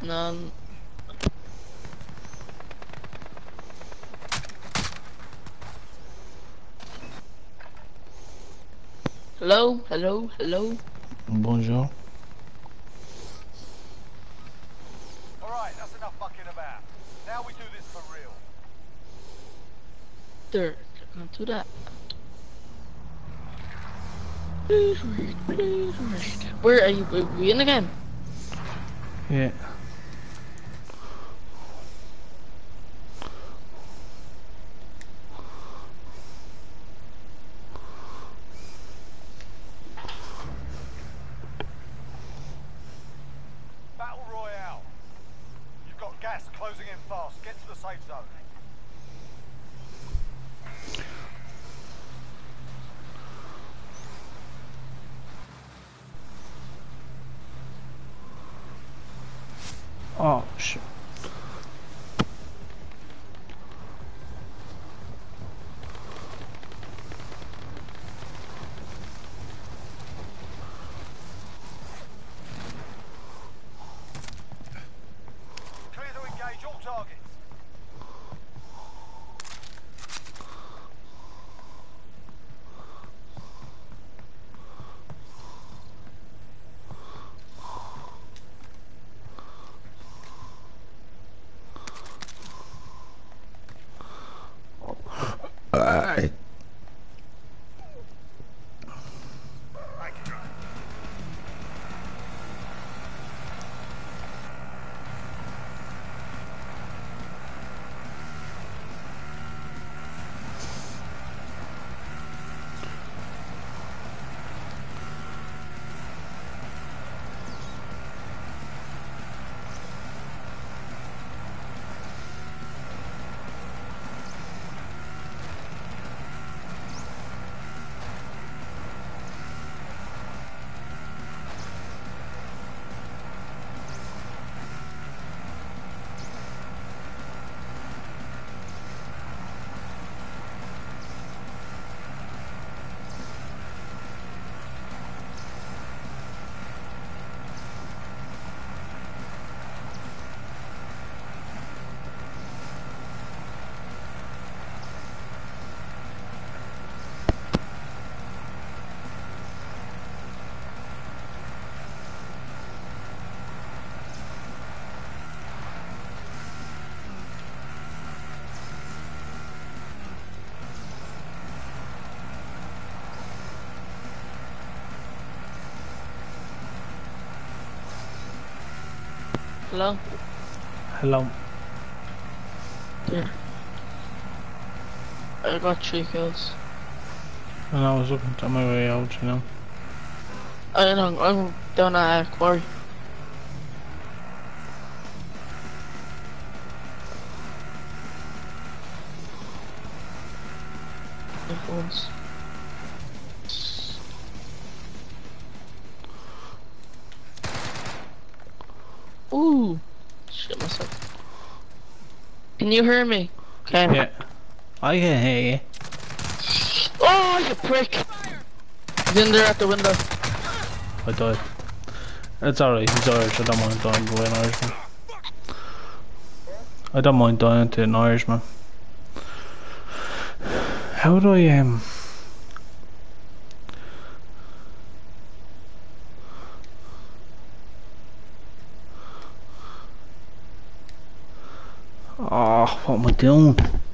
No. Hello, hello, hello. Bonjour. Alright, that's enough fucking about. Now we do this for real. There, can't do that. Where are you? Are we in again? Yeah. Battle Royale. You've got gas closing in fast. Get to the safe zone. Oh shit. Clear to engage all targets. Alright. Hello. Hello. There. I got 3 kills. And I was looking on my way out, you know. I'm down at quarry. My phones. Ooh, shit myself. Can you hear me? Okay. Yeah. I can hear you. Oh, you prick! He's in there at the window. I died. It's alright, he's Irish, I don't mind dying to an Irishman. I don't mind dying to an Irishman. How do I Oh, what am I doing?